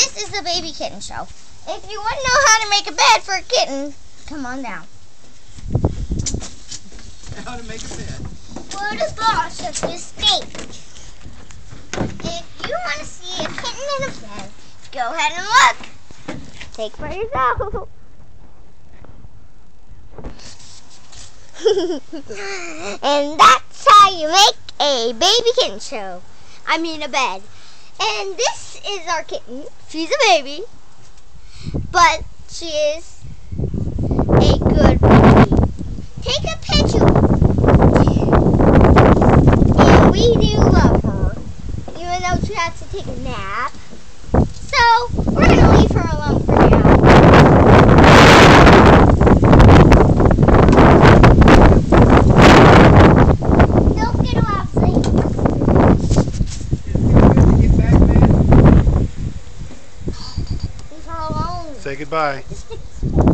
this is the Baby Kitten Show. If you want to know how to make a bed for a kitten, come on down. How to make a bed. We're the boss of this stage. If you want to see a kitten in a bed, go ahead and look. Take for yourself. And that's how you make a Baby Kitten Show. I mean a bed. And this is our kitten. She's a baby, but she is a good baby. Take a picture. And we do love her, even though she has to take a nap. So we're going to leave her alone for now. Don't get out, please. Leave her alone. Say goodbye.